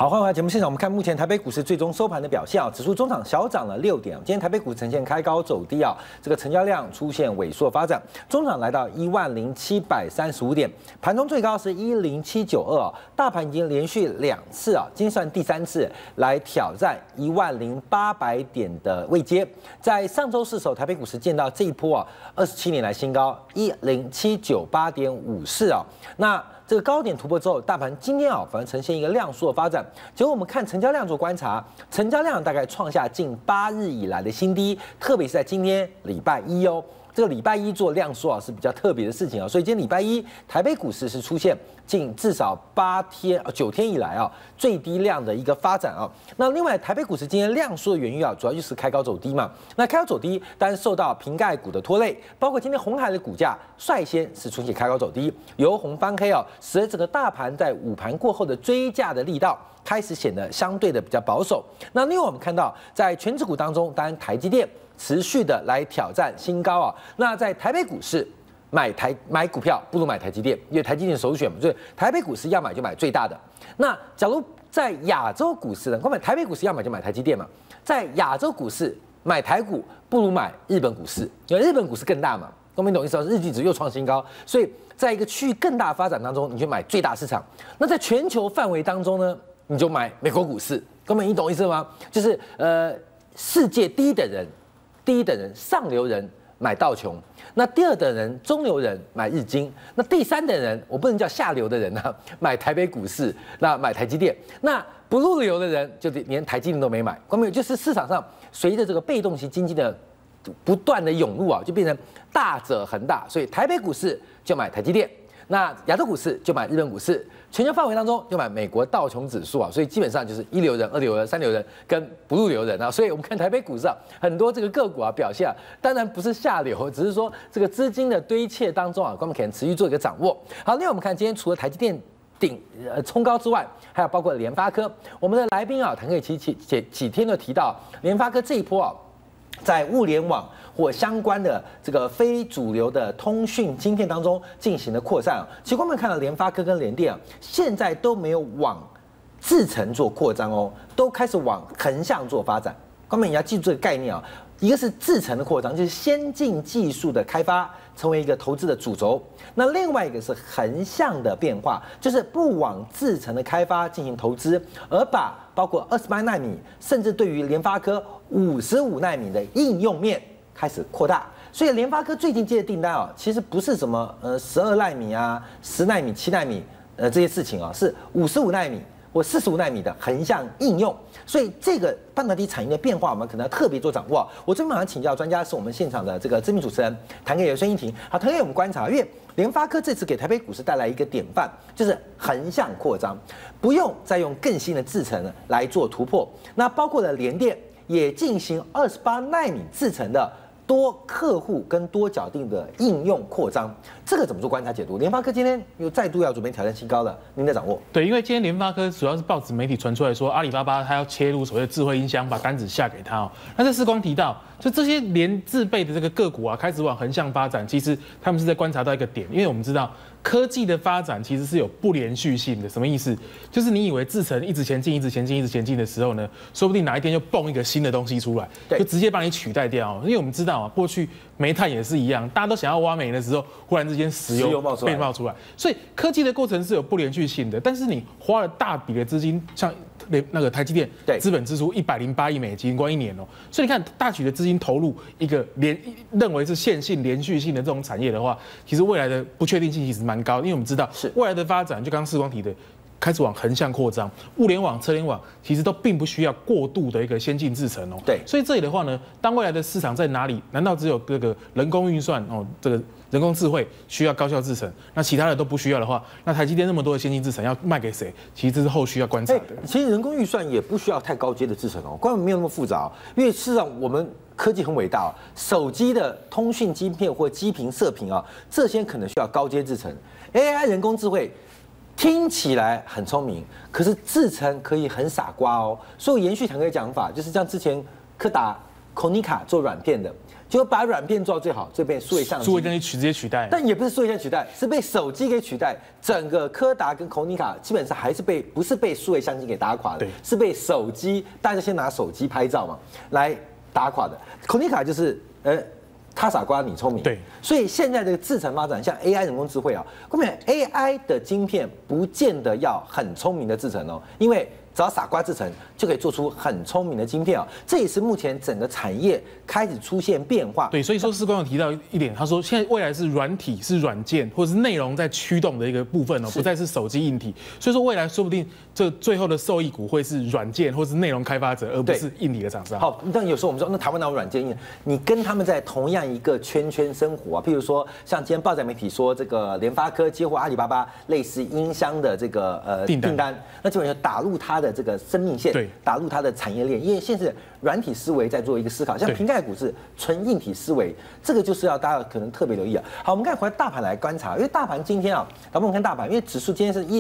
好，欢迎回来节目现场。我们看目前台北股市最终收盘的表现啊，指数中场小涨了6点。今天台北股呈现开高走低啊，这个成交量出现萎缩发展，中场来到10735点，盘中最高是10792，大盘已经连续2次啊，今天算第3次来挑战10800点的位阶。在上周四台北股市见到这一波啊，27年来新高10798.54啊，那。这个高点突破之后，大盘今天啊，反而呈现一个量缩的发展。结果我们看成交量做观察，成交量大概创下近8日以来的新低，特别是在今天礼拜一哦。这个礼拜一做量缩啊是比较特别的事情啊，所以今天礼拜一台北股市是出现近至少9天以来啊最低量的一个发展啊。那另外台北股市今天量缩的原因啊，主要就是开高走低嘛。那开高走低，当然受到瓶盖股的拖累，包括今天鸿海的股价率先是出现开高走低，由红翻黑啊，使得整个大盘在午盘过后的追价的力道开始显得相对的比较保守。那另外我们看到在全指股当中，当然台积电持续的来挑战新高啊！那在台北股市买股票不如买台积电，因为台积电首选嘛，所以台北股市要买就买最大的。那假如在亚洲股市呢，光买台北股市要买就买台积电嘛，在亚洲股市买台股不如买日本股市，因为日本股市更大嘛，各位懂意思吗？日经指又创新高，所以在一个区域更大的发展当中，你就买最大市场。那在全球范围当中呢，你就买美国股市，各位你懂意思吗？就是世界第一等人上流人买道琼，那第二等人中流人买日经，那第三等人我不能叫下流的人啊，买台北股市，那买台积电，那不入流的人就连台积电都没买，关键就是市场上随着这个被动型经济的不断的涌入啊，就变成大者恒大，所以台北股市就买台积电，那亚洲股市就买日本股市。全球范围当中就买美国道琼指数啊，所以基本上就是一流人、二流人、三流人跟不入流人啊，所以我们看台北股市啊，很多这个个股啊表现啊，当然不是下流，只是说这个资金的堆砌当中啊，我们可能持续做一个掌握。好，另外我们看今天除了台积电冲高之外，还有包括联发科，我们的来宾啊，谭克其几天都提到联发科这一波啊，在物联网或相关的这个非主流的通讯晶片当中进行了扩散啊。其实我们看到联发科跟联电啊，现在都没有往制程做扩张哦，都开始往横向做发展。各位你要记住这个概念啊，一个是制程的扩张，就是先进技术的开发成为一个投资的主轴；那另外一个是横向的变化，就是不往制程的开发进行投资，而把包括28奈米，甚至对于联发科55奈米的应用面开始扩大。所以联发科最近接的订单啊，其实不是什么12奈米啊、10奈米、7奈米这些事情啊，是55奈米或45奈米的横向应用。所以这个半导体产业的变化，我们可能要特别做掌握。我这边马上请教专家，是我们现场的这个知名主持人谭克也、孙英婷。好，谭克也我们观察，因为联发科这次给台北股市带来一个典范，就是横向扩张，不用再用更新的制程来做突破。那包括了联电也进行28奈米制程的多客户跟多角定的应用扩张，这个怎么做观察解读？联发科今天又再度要准备挑战新高了，您的掌握？ 对，因为今天联发科主要是报纸媒体传出来说，阿里巴巴它要切入所谓的智慧音箱，把单子下给他哦。那这世光提到，就这些连自备的这个个股啊，开始往横向发展，其实他们是在观察到一个点，因为我们知道科技的发展其实是有不连续性的，什么意思？就是你以为制程一直前进、一直前进、一直前进的时候呢，说不定哪一天就蹦一个新的东西出来，就直接把你取代掉。因为我们知道啊，过去煤炭也是一样，大家都想要挖煤的时候，忽然之间石油被冒出来，所以科技的过程是有不连续性的。但是你花了大笔的资金，像那个台积电资本支出108亿美金，光1年哦，所以你看大举的资金投入一个认为是线性连续性的这种产业的话，其实未来的不确定性其实蛮高，因为我们知道未来的发展，就刚刚世光提的，开始往横向扩张，物联网、车联网其实都并不需要过度的一个先进制程哦。 对， 所以这里的话呢，当未来的市场在哪里？难道只有这个人工运算哦，这个人工智慧需要高效制程，那其他的都不需要的话，那台积电那么多的先进制程要卖给谁？其实这是后续要观察的。 其实人工预算也不需要太高阶的制程哦，根本没有那么复杂哦，因为事实上我们科技很伟大哦，手机的通讯晶片或基频、射频啊，这些可能需要高阶制程。AI 人工智慧听起来很聪明，可是制程可以很傻瓜哦。所以延续坦克的讲法，就是像之前柯达 Konica 做软片的，结果把软片做到最好，就被数位相机。 数位相机直接取代。 但也不是数位相机取代，是被手机给取代。整个柯达跟 Konica 基本上还是不是被数位相机给打垮的，是被手机，大家先拿手机拍照嘛，来打垮的。Konica 就是他傻瓜你聪明， 对， 所以现在这个制程发展，像 AI 人工智慧啊，根本 AI 的晶片不见得要很聪明的制程哦，因为只要傻瓜制程就可以做出很聪明的晶片啊，这也是目前整个产业开始出现变化。 对，所以说士官有提到一点，他说现在未来是软体、是软件或者是内容在驱动的一个部分哦，不再是手机硬体。所以说未来说不定这最后的受益股会是软件或是内容开发者，而不是硬体的厂商。 好，但有时候我们说那台湾哪有软件硬？你跟他们在同样一个圈生活啊，譬如说像今天报载媒体说这个联发科接获阿里巴巴类似音箱的这个订单，那基本上打入它的这个生命线，打入它的产业链，因为现在软体思维在做一个思考，像瓶盖股是纯硬体思维，这个就是要大家可能特别留意啊。好，我们看回来大盘来观察，因为大盘今天啊，老板我们看大盘，因为指数今天是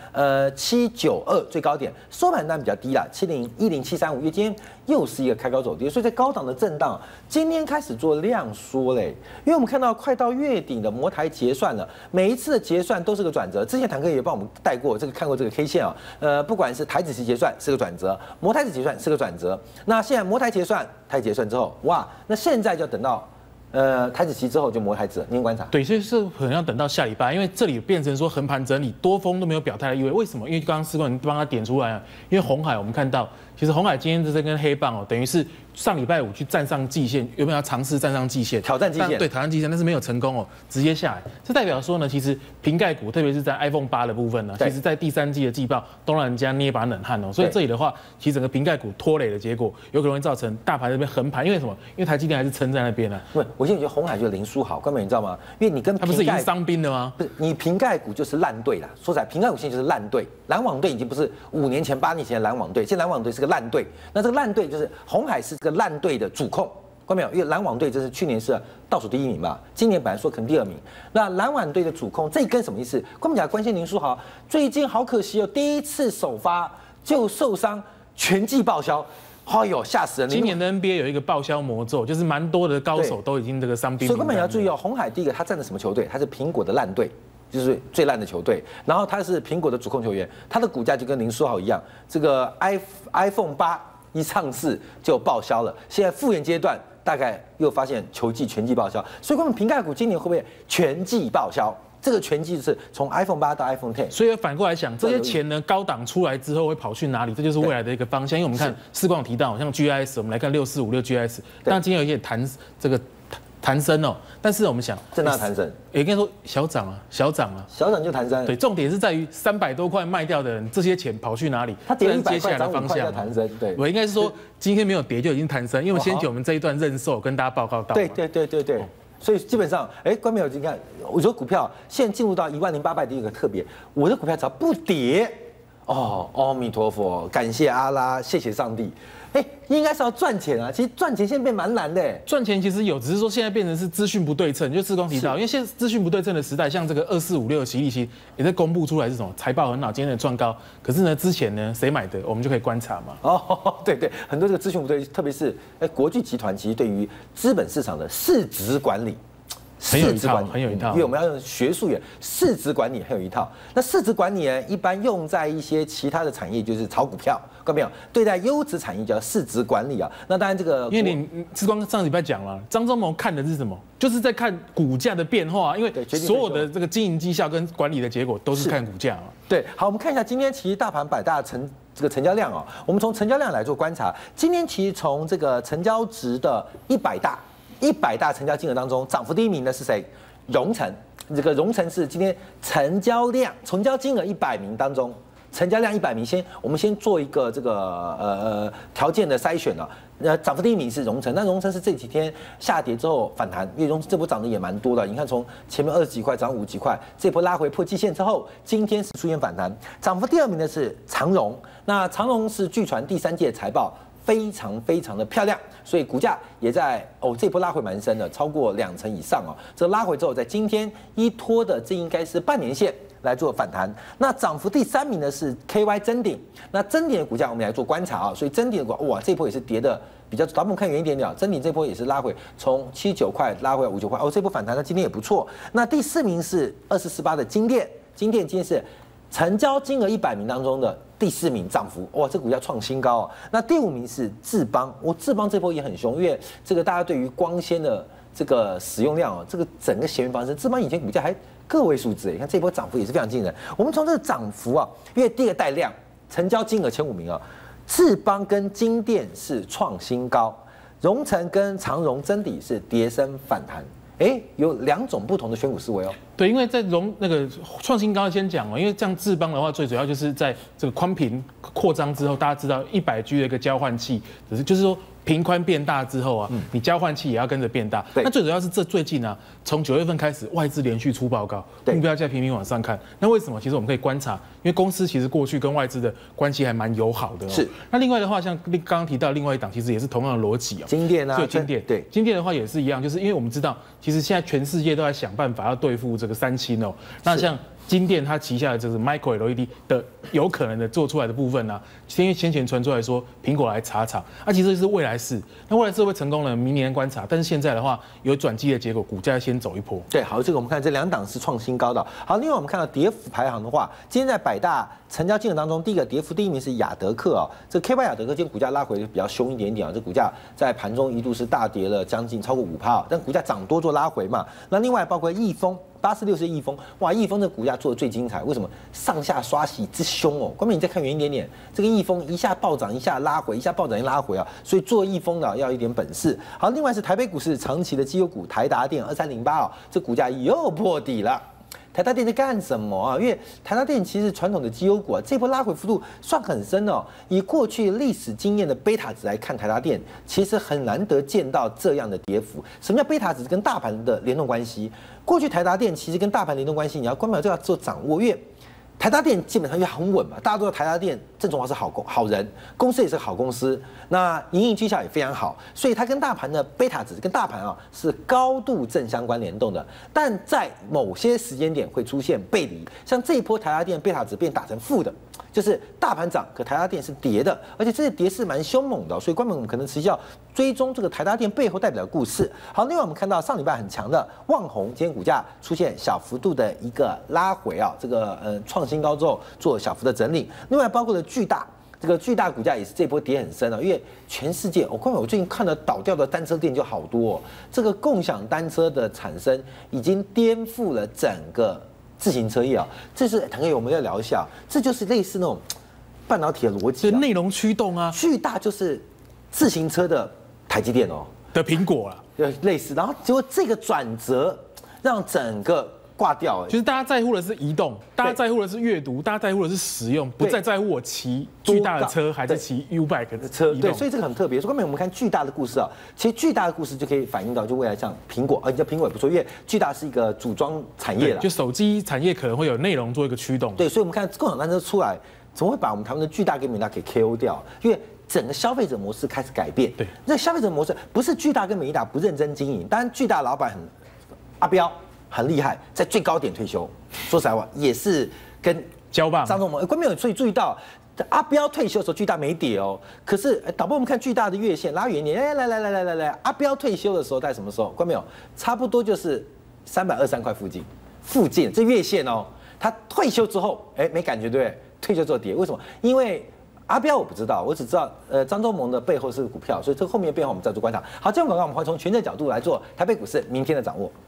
10792最高点，收盘单比较低啦，10735，因为今天又是一个开高走低，所以在高档的震荡，今天开始做量缩嘞，因为我们看到快到月底的摩台结算了，每一次的结算都是个转折，之前坦哥也帮我们带过看过这个 K 线啊，不管是台指期结算是个转折，摩台指结算是个转折，那现在摩台结算，台结算之后，哇，那现在就要等到台指期之后就摩台指了，您观察。 对，所以是可能要等到下礼拜，因为这里变成说横盘整理，多空都没有表态的意味。为什么？因为刚刚士官帮他点出来啊，因为红海我们看到，其实红海今天这根黑棒哦，等于是上礼拜五去站上季线，有没有要尝试站上季线， 挑战季线？ 对，挑战季线，但是没有成功哦，直接下来。这代表说呢，其实瓶盖股，特别是在 iPhone 8的部分呢，其实在第3季的季报都让人家捏把冷汗哦。所以这里的话，其实整个瓶盖股拖累的结果，有可能会造成大盘这边横盘，因为什么？因为台积电还是撑在那边呢。 对，我现在觉得红海就是林书豪，根本你知道吗？因为你跟他不是已经伤兵了吗？ 不是，你瓶盖股就是烂队啦。说实在，瓶盖股现在就是烂队，篮网队已经不是5年前、8年前的篮网队，现在篮网队是个烂队。那这个烂队就是红海是这个烂队的主控，看到没有？因为篮网队这是去年是倒数第1名吧，今年本来说可能第2名。那篮网队的主控这一根什么意思？关键关心林书豪最近好可惜哦，第一次首发就受伤，全季报销。哎呦，吓死人！ 今年的 NBA 有一个报销魔咒，就是蛮多的高手都已经这个伤兵。 所以根本你要注意哦，红海第一个他站的什么球队？他是苹果的烂队。就是最烂的球队，然后他是苹果的主控球员，他的股价就跟林书豪一样，这个 iPhone 8一上市就报销了，现在复原阶段大概又发现球季全季报销，所以我们瓶盖股今年会不会全季报销？这个全季是从 iPhone 8到 iPhone 10， 所以反过来想，这些钱呢高档出来之后会跑去哪里？这就是未来的一个方向。因为我们看士官有提到，像 GIS， 我们来看6456 GIS， 当然今天有一些弹升哦，但是我们想， 震荡弹升， 也应该说小涨啊，小涨就弹升。 对，重点是在于300多块卖掉的人，这些钱跑去哪里？ 它跌100块， 接下来的方向弹升。对， 我应该是说今天没有跌就已经弹升，因为先前我们这一段认售跟大家报告到。 对。所以基本上，观众朋友你看，我说股票现在进入到10800的一个特别，我的股票只要不跌，阿弥陀佛，感谢阿拉，谢谢上帝。应该是要赚钱啊！其实赚钱现在变蛮难的。 赚钱其实有，只是说现在变成是资讯不对称。就士官提到，因为现在资讯不对称的时代，像这个2456奇力新也在公布出来是什么财报很好，今天的创高。可是呢，之前呢谁买的，我们就可以观察嘛。 对，很多这个资讯不对，特别是国巨集团，其实对于资本市场的市值管理。 很有一套， 因为我们要用学术语，市值管理很有一套。那市值管理呢，一般用在一些其他的产业，就是炒股票，看到没有？对待优质产业叫市值管理啊。那当然这个， 因为你志光上礼拜讲了，张忠谋看的是什么？就是在看股价的变化，因为所有的这个经营绩效跟管理的结果都是看股价嘛。 对，好，我们看一下今天其实大盘百大这个成交量我们从成交量来做观察，今天其实从这个成交值的100大成交金额当中，涨幅第1名的是谁？荣成。这个荣成是今天成交金额100名当中，成交量100名，我们先做一个这个条件的筛选涨幅第1名是荣成，那荣成是这几天下跌之后反弹，因为荣成这波涨得也蛮多的，你看从前面20几块涨50几块，这波拉回破季线之后，今天是出现反弹。涨幅第2名的是长荣，那长荣是据传第3季的财报非常的漂亮，所以股价也在这波拉回蛮深的，超过2成以上这拉回之后，在今天依托的这应该是半年线来做反弹。那涨幅第3名呢是 KY 臻鼎，那臻鼎的股价我们来做观察啊，所以臻鼎的股哇这波也是跌的比较，咱们看远一点点，臻鼎这波也是拉回，从79块拉回来59块，这波反弹它今天也不错。那第4名是2448的金店，金店今天是成交金额100名当中的第4名，涨幅哇，这股价创新高哦。那第5名是智邦，智邦这波也很凶，因为这个大家对于光纤的这个使用量哦，这个整个协援方式，智邦以前股价还个位数字，你看这波涨幅也是非常惊人。我们从这个涨幅啊，因为第一个带量，成交金额前5名啊，智邦跟金店是创新高，荣成跟长荣臻鼎是跌升反弹。有2种不同的选股思维哦。 对，因为在那个创新高先讲哦，因为这样智邦的话，最主要就是在这个宽频扩张之后，大家知道100G 的一个交换器，就是说频宽变大之后啊，你交换器也要跟着变大。那最主要是最近啊，从9月份开始，外资连续出报告，目标价频频往上看。那为什么？其实我们可以观察，因为公司其实过去跟外资的关系还蛮友好的。 是。 那另外的话，像刚刚提到另外一档，其实也是同样的逻辑啊。 金店啊， 对，金店。对，金店的话也是一样，就是因为我们知道，其实现在全世界都在想办法要对付这个3星哦。那像金店它旗下的这个 Micro LED 的有可能的做出来的部分呢，因为先前传出来说苹果来查厂，其实是未来式。那未来式会成功呢？明年观察。但是现在的话，有转机的结果，股价先走一波。 对，好，这个我们看这2档是创新高的。好，另外我们看到跌幅排行的话，今天在100大成交金额当中，第一个跌幅第1名是雅德克啊，这 KY 雅德克今天股价拉回比较凶一点点啊，这股价在盘中一度是大跌了将近超过5%，但股价涨多做拉回嘛。那另外包括易丰。86是易丰，哇，易丰这股价做的最精彩，为什么？上下刷洗之凶哦。关键你再看远一点点，这个易丰一下暴涨，一下拉回，一下暴涨，一拉回啊，所以做易丰的要一点本事。好，另外是台北股市长期的绩优股台达电2308哦，这股价又破底了。台达电在干什么啊？因为台达电其实传统的绩优股啊，这波拉回幅度算很深哦。以过去历史经验的贝塔值来看，台达电其实很难得见到这样的跌幅。什么叫贝塔值跟大盘的联动关系？过去台达电其实跟大盘联动关系，你要关表就要做掌握，因为台达电基本上也很稳嘛，大家都知道台达电郑崇华是好人，公司也是好公司，那营运绩效也非常好，所以它跟大盘的贝塔值跟大盘啊是高度正相关联动的，但在某些时间点会出现背离，像这一波台达电贝塔值变打成负的，就是大盘涨，可台达电是跌的，而且这些跌势蛮凶猛的，所以观众我们可能持续要追踪这个台达电背后代表的故事。好，另外我们看到上礼拜很强的旺宏，今天股价出现小幅度的一个拉回啊，这个创新高之后做小幅的整理。另外包括了巨大，这个巨大股价也是这波跌很深啊，因为全世界我最近看到倒掉的单车店就好多哦，这个共享单车的产生已经颠覆了整个自行车业啊，这是腾哥我们要聊一下，这就是类似那种半导体的逻辑， 内容驱动啊， 巨大就是自行车的台积电哦的苹果啦， 类似，然后结果这个转折让整个挂掉， 就是大家在乎的是移动，大家在乎的是阅读，大家在乎的是使用，不再在乎我骑巨大的车还是骑 U-bike 的车。 对，所以这个很特别。所以后面我们看巨大的故事啊，其实巨大的故事就可以反映到就未来像苹果，你叫苹果也不错，因为巨大是一个组装产业了， 就手机产业可能会有内容做一个驱动。 对，所以我们看共享单车出来，怎么会把我们台湾的巨大跟美达给 KO 掉？因为整个消费者模式开始改变。 对， 那消费者模式不是巨大跟美达不认真经营，当然巨大老板阿彪很厉害，在最高点退休。说实在话，也是跟交棒张忠谋。观众有注意到，阿彪退休的时候巨大没跌哦。可是导播我们看巨大的月线拉远一点，来，阿彪退休的时候在什么时候？观众有差不多就是323块附近，这月线哦。他退休之后，没感觉对不对？退休之后跌，为什么？因为阿彪我不知道，我只知道张忠谋的背后是股票，所以这个后面的变化我们再做观察。好，这样广告我们会从权证角度来做台北股市明天的掌握。